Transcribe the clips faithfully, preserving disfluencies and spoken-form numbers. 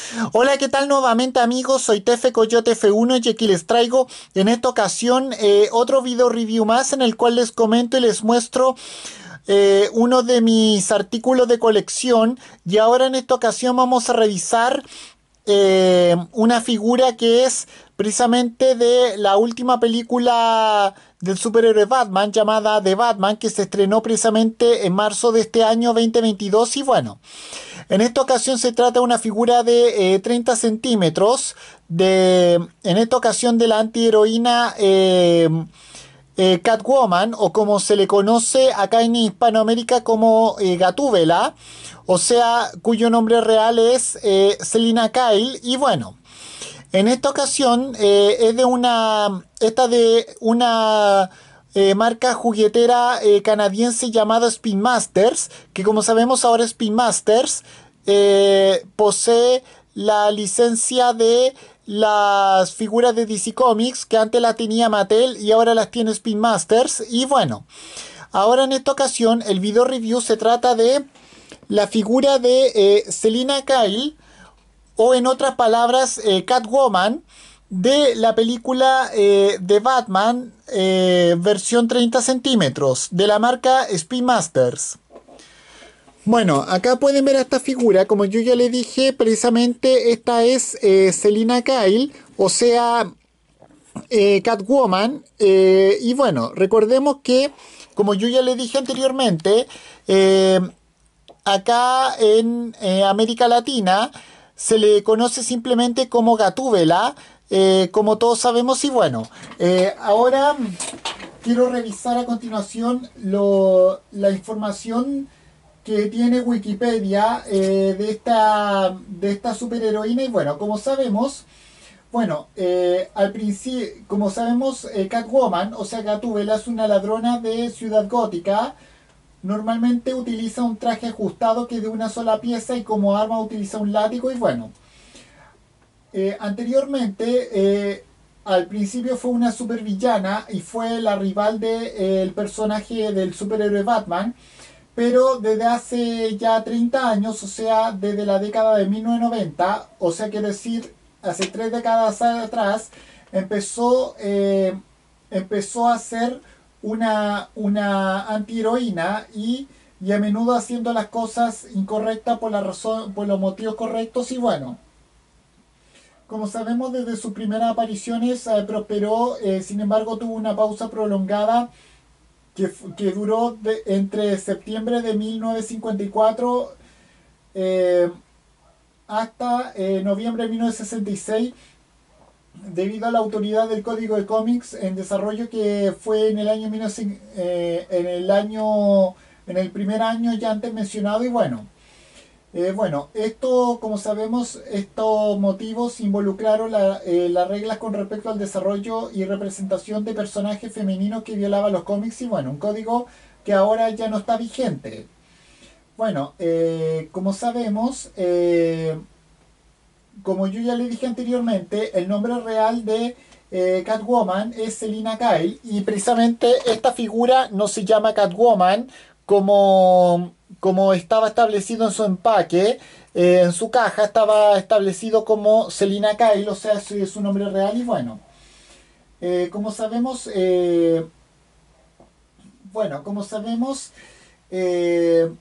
Hola, ¿qué tal nuevamente amigos? Soy Tefe Coyote F uno y aquí les traigo en esta ocasión eh, otro video review más en el cual les comento y les muestro eh, uno de mis artículos de colección. Y ahora en esta ocasión vamos a revisar eh, una figura que es precisamente de la última película del superhéroe Batman llamada The Batman, que se estrenó precisamente en marzo de este año dos mil veintidós. Y bueno, en esta ocasión se trata de una figura de eh, treinta centímetros, de, en esta ocasión de la antiheroína eh, eh, Catwoman, o como se le conoce acá en Hispanoamérica como eh, Gatúbela, o sea, cuyo nombre real es eh, Selina Kyle. Y bueno, en esta ocasión eh, es de una, esta de una eh, marca juguetera eh, canadiense llamada Spin Masters, que como sabemos ahora Spin Masters eh, posee la licencia de las figuras de D C Comics, que antes la tenía Mattel y ahora las tiene Spin Masters. Y bueno, ahora en esta ocasión el video review se trata de la figura de eh, Selina Kyle, o en otras palabras, eh, Catwoman, de la película eh, de Batman, eh, versión treinta centímetros, de la marca Spin Masters. Bueno, acá pueden ver esta figura, como yo ya le dije, precisamente esta es eh, Selina Kyle, o sea, eh, Catwoman. Eh, y bueno, recordemos que, como yo ya le dije anteriormente, eh, acá en eh, América Latina se le conoce simplemente como Gatúbela, eh, como todos sabemos. Y bueno, eh, ahora quiero revisar a continuación lo, la información que tiene Wikipedia eh, de, esta, de esta superheroína. Y bueno, como sabemos, bueno, eh, al principio, como sabemos, eh, Catwoman, o sea, Gatúbela, es una ladrona de Ciudad Gótica. Normalmente utiliza un traje ajustado que es de una sola pieza y como arma utiliza un látigo. Y bueno, eh, anteriormente, eh, al principio fue una supervillana y fue la rival del de, eh, personaje del superhéroe Batman. Pero desde hace ya treinta años, o sea, desde la década de mil novecientos noventa, o sea, quiero decir, hace tres décadas atrás, empezó, eh, empezó a ser una, una antiheroína y, y a menudo haciendo las cosas incorrectas por la razón, por los motivos correctos. Y bueno, como sabemos, desde sus primeras apariciones eh, prosperó. Eh, sin embargo, tuvo una pausa prolongada que, que duró de, entre septiembre de mil novecientos cincuenta y cuatro eh, hasta eh, noviembre de mil novecientos sesenta y seis, debido a la autoridad del código de cómics en desarrollo que fue en el año mil novecientos, eh, en el año en el primer año ya antes mencionado. Y bueno, eh, bueno, esto, como sabemos, estos motivos involucraron la, eh, las reglas con respecto al desarrollo y representación de personajes femeninos que violaban los cómics. Y bueno, un código que ahora ya no está vigente. Bueno, eh, como sabemos, eh, como yo ya le dije anteriormente, el nombre real de eh, Catwoman es Selina Kyle. Y precisamente esta figura no se llama Catwoman como, como estaba establecido en su empaque. Eh, en su caja estaba establecido como Selina Kyle, o sea, ese es su nombre real. Y bueno, eh, como sabemos, eh, bueno, como sabemos, eh,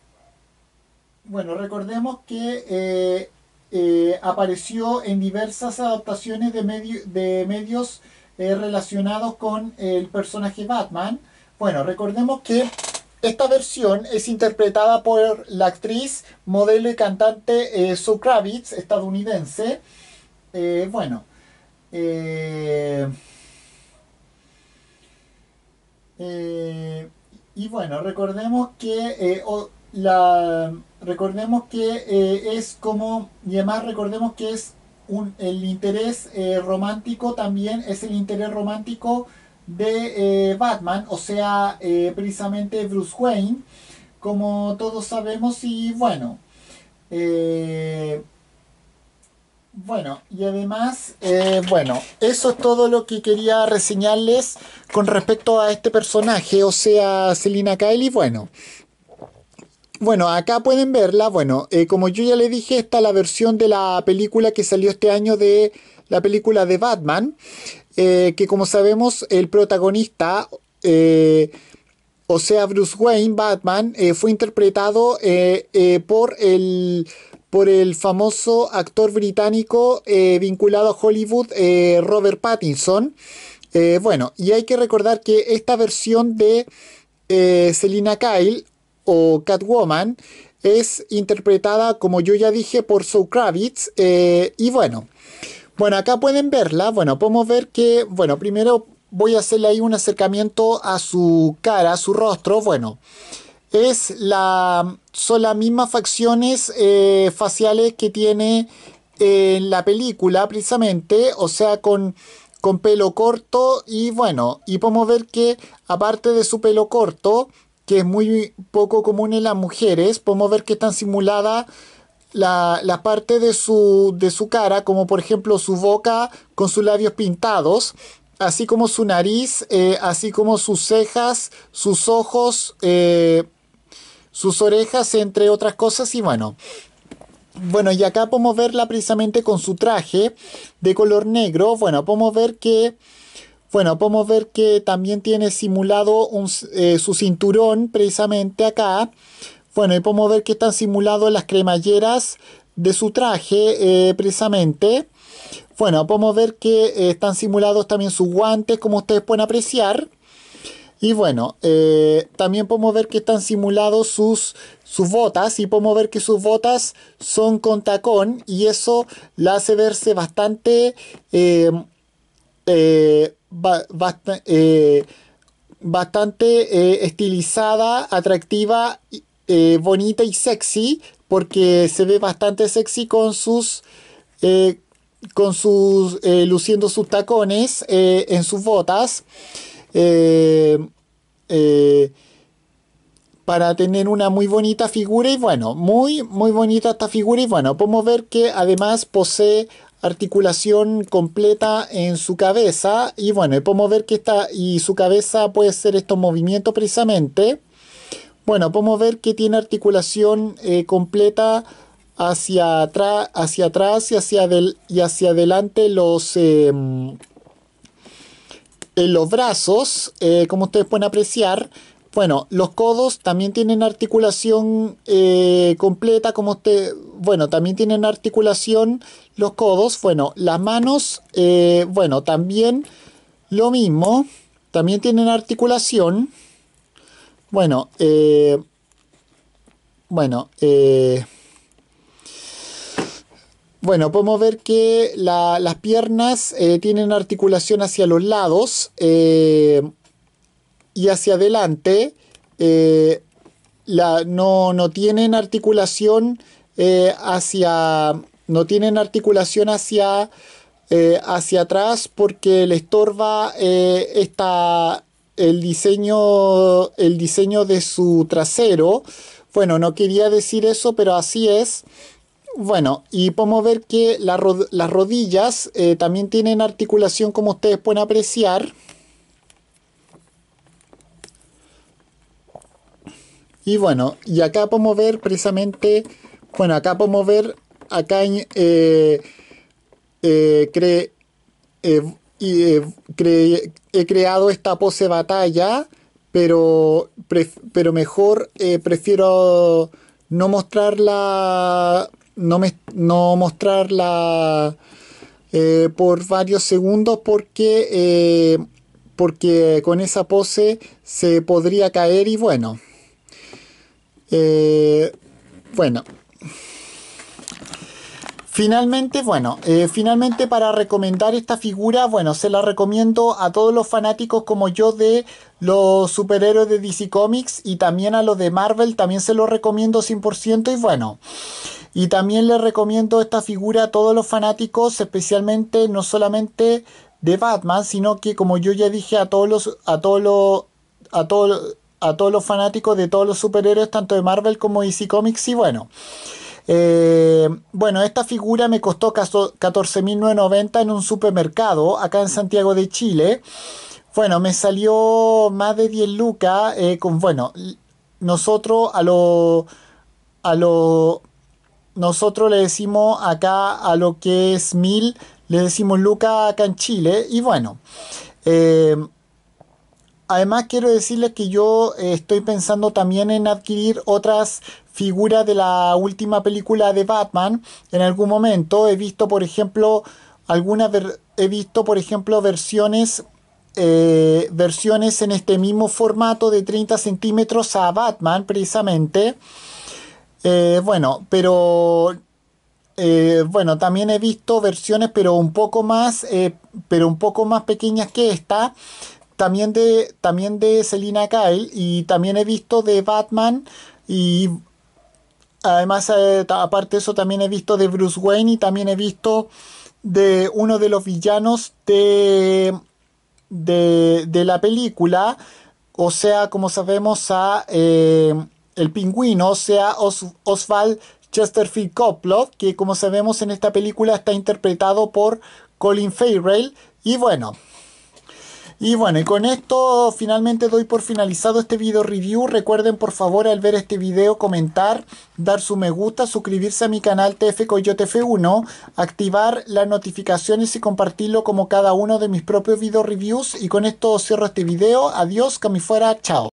bueno, recordemos que eh, eh, apareció en diversas adaptaciones de, medio, de medios eh, relacionados con el personaje Batman. Bueno, recordemos que esta versión es interpretada por la actriz, modelo y cantante eh, Zoe Kravitz, estadounidense. Eh, bueno, eh, eh, y bueno, recordemos que eh, o, la recordemos que eh, es como, y además recordemos que es un, el interés eh, romántico, también es el interés romántico de eh, Batman, o sea, eh, precisamente Bruce Wayne, como todos sabemos. Y bueno, eh, bueno, y además, eh, bueno, eso es todo lo que quería reseñarles con respecto a este personaje, o sea, Selina Kyle. Y bueno, Bueno, acá pueden verla. Bueno, eh, como yo ya le dije, está la versión de la película que salió este año de la película de Batman. Eh, que como sabemos, el protagonista, eh, o sea, Bruce Wayne, Batman, eh, fue interpretado eh, eh, por el, por el famoso actor británico eh, vinculado a Hollywood, eh, Robert Pattinson. Eh, bueno, y hay que recordar que esta versión de eh, Selina Kyle o Catwoman es interpretada, como yo ya dije, por Zoe Kravitz. Eh, y bueno, bueno, acá pueden verla. Bueno, podemos ver que, bueno, primero voy a hacerle ahí un acercamiento a su cara, a su rostro. Bueno, es la, son las mismas facciones eh, faciales que tiene en la película, precisamente, o sea, con, con pelo corto. Y bueno, y podemos ver que aparte de su pelo corto, que es muy poco común en las mujeres, podemos ver que están simuladas la, la parte de su, de su cara, como por ejemplo su boca con sus labios pintados, así como su nariz, eh, así como sus cejas, sus ojos, eh, sus orejas, entre otras cosas. Y bueno, bueno, y acá podemos verla precisamente con su traje de color negro. Bueno, podemos ver que, bueno, podemos ver que también tiene simulado un, eh, su cinturón precisamente acá. Bueno, y podemos ver que están simulados las cremalleras de su traje, eh, precisamente. Bueno, podemos ver que eh, están simulados también sus guantes, como ustedes pueden apreciar. Y bueno, eh, también podemos ver que están simulados sus, sus botas, y podemos ver que sus botas son con tacón, y eso la hace verse bastante, eh, eh, ba- bast- eh, bastante eh, estilizada, atractiva, eh, bonita y sexy, porque se ve bastante sexy con sus, eh, con sus, eh, luciendo sus tacones eh, en sus botas. eh, eh, para tener una muy bonita figura. Y bueno, muy muy bonita esta figura. Y bueno, podemos ver que además posee articulación completa en su cabeza. Y bueno, y podemos ver que esta y su cabeza puede hacer estos movimientos precisamente. Bueno, podemos ver que tiene articulación eh, completa hacia atrás, hacia atrás y hacia, del, y hacia adelante los, eh, en los brazos, eh, como ustedes pueden apreciar. Bueno, los codos también tienen articulación eh, completa, como usted, bueno, también tienen articulación los codos. Bueno, las manos, eh, bueno, también lo mismo, también tienen articulación. Bueno, eh, bueno, eh, bueno, podemos ver que la- las piernas eh, tienen articulación hacia los lados eh, y hacia adelante. eh, la- no, no tienen articulación eh, hacia, no tienen articulación hacia, eh, hacia atrás, porque le estorba eh, esta, el diseño, el diseño de su trasero. Bueno, no quería decir eso, pero así es. Bueno, y podemos ver que la ro- las rodillas eh, también tienen articulación, como ustedes pueden apreciar. Y bueno, y acá podemos ver precisamente, bueno, acá podemos ver, acá en, eh, eh, cre- eh, y, eh, cre- he creado esta pose batalla, pero, pref- pero mejor eh, prefiero no mostrarla, no, me, no mostrarla eh, por varios segundos, porque, eh, porque con esa pose se podría caer. Y bueno, eh, bueno. Finalmente, bueno, eh, finalmente para recomendar esta figura, bueno, se la recomiendo a todos los fanáticos como yo de los superhéroes de D C Comics, y también a los de Marvel, también se los recomiendo cien por ciento. Y bueno, y también les recomiendo esta figura a todos los fanáticos, especialmente no solamente de Batman, sino que, como yo ya dije, a todos los, a todos los, a todos, a todos los fanáticos de todos los superhéroes, tanto de Marvel como D C Comics. Y bueno. Eh, bueno, esta figura me costó catorce mil novecientos noventa en un supermercado acá en Santiago de Chile. Bueno, me salió más de diez lucas. Eh, con, bueno, nosotros a los a lo, nosotros le decimos acá a lo que es mil, le decimos Luca acá en Chile. Y bueno, eh, además quiero decirles que yo eh, estoy pensando también en adquirir otras figuras de la última película de Batman. En algún momento he visto, por ejemplo, algunas ver- he visto, por ejemplo, versiones eh, versiones en este mismo formato de treinta centímetros a Batman, precisamente. Eh, bueno, pero eh, bueno, también he visto versiones, pero un poco más, eh, pero un poco más pequeñas que esta, también de, también de Selina Kyle, y también he visto de Batman, y además, eh, ta- aparte de eso, también he visto de Bruce Wayne, y también he visto de uno de los villanos de, de, de la película, o sea, como sabemos, a eh, el pingüino, o sea, Os- Oswald Chesterfield Coplot, que como sabemos en esta película está interpretado por Colin Farrell. Y bueno, y bueno, y con esto finalmente doy por finalizado este video review. Recuerden por favor al ver este video comentar, dar su me gusta, suscribirse a mi canal T F Coyote F uno, activar las notificaciones y compartirlo como cada uno de mis propios video reviews. Y con esto cierro este video. Adiós, que me fuera, chao.